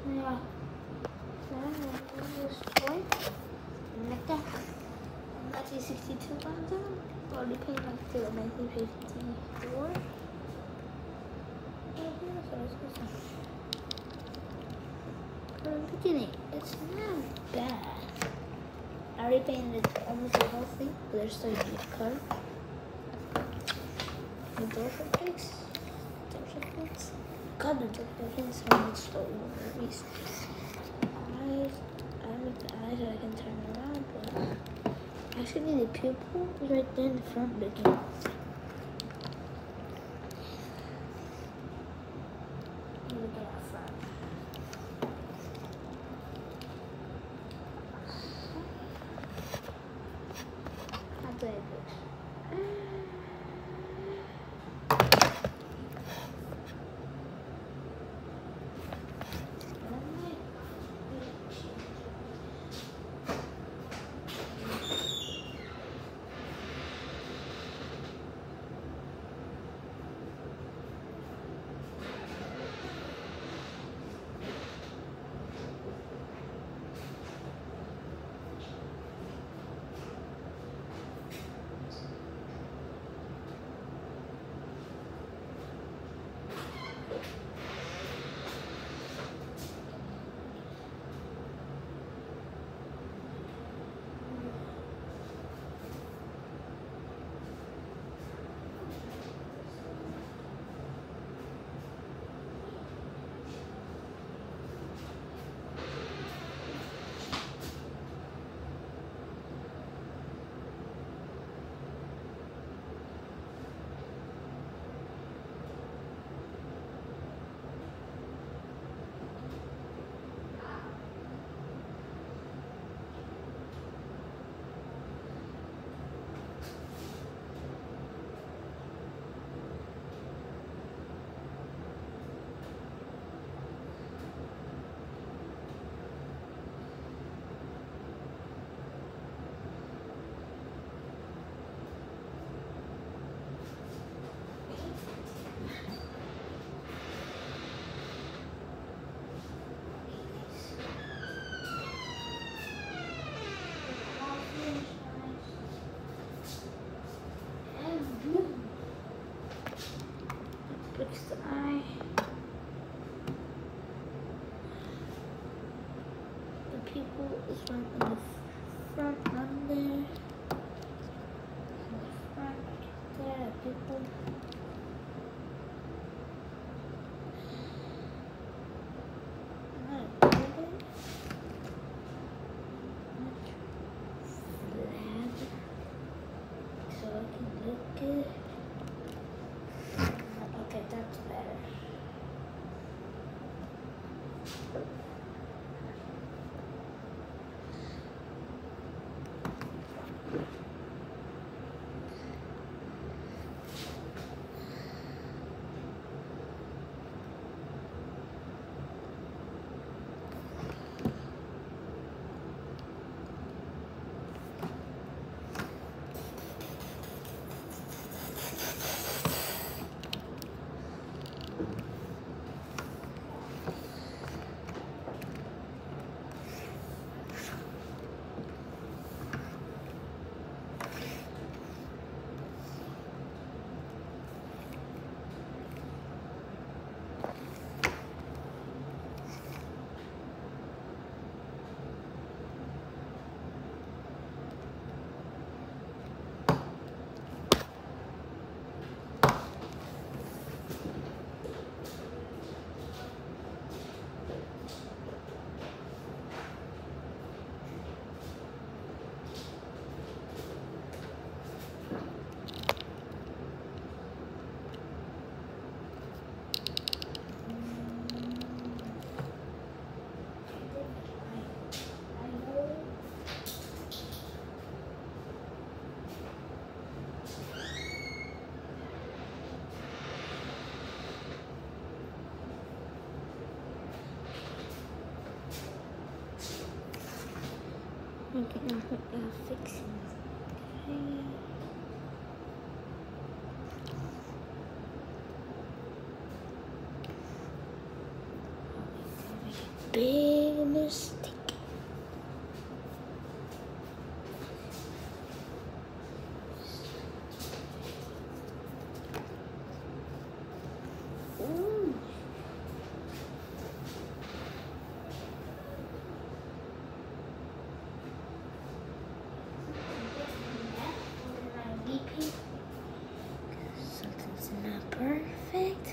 Yeah. This toy. Like that. 1962 Gundam. Already paid like till 1954. From the beginning, it's not bad. I already painted almost the whole thing, but there's still a deep color. The Dorford fix. God, the Dorford fix are much slower. These eyes, I make the eyes that I can turn around, but actually the pupil is right there in the front looking. Look at our front. How do I do this? Fix the eye. The pupil is right in the front under there. In the front there, the pupil. So I can look good. Okay, that's better. Okay, I'm fixing it. Okay. big mistake. Ooh. Something's not perfect.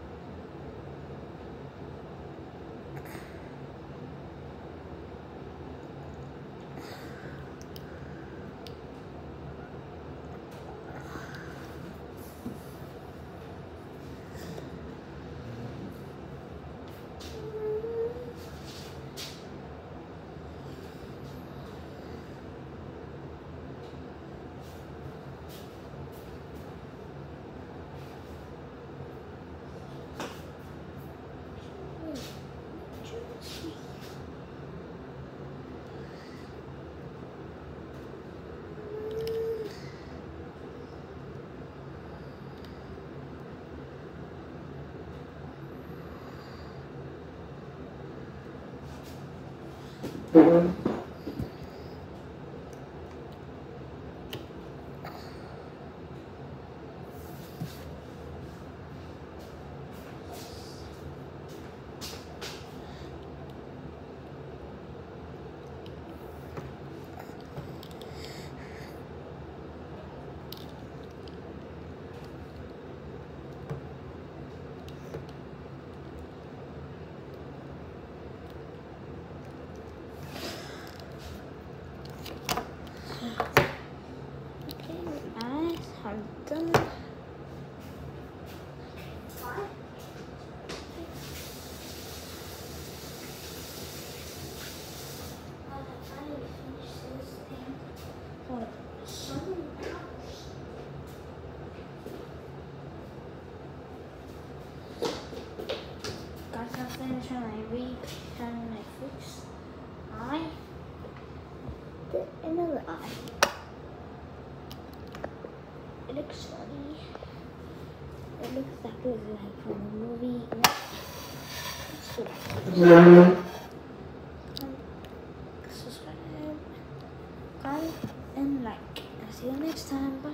I'm done. Guys, I'm finishing my read on Netflix. I did another eye. It looks funny. It looks exactly like from the movie. Subscribe, comment, and like. I'll see you next time. Bye.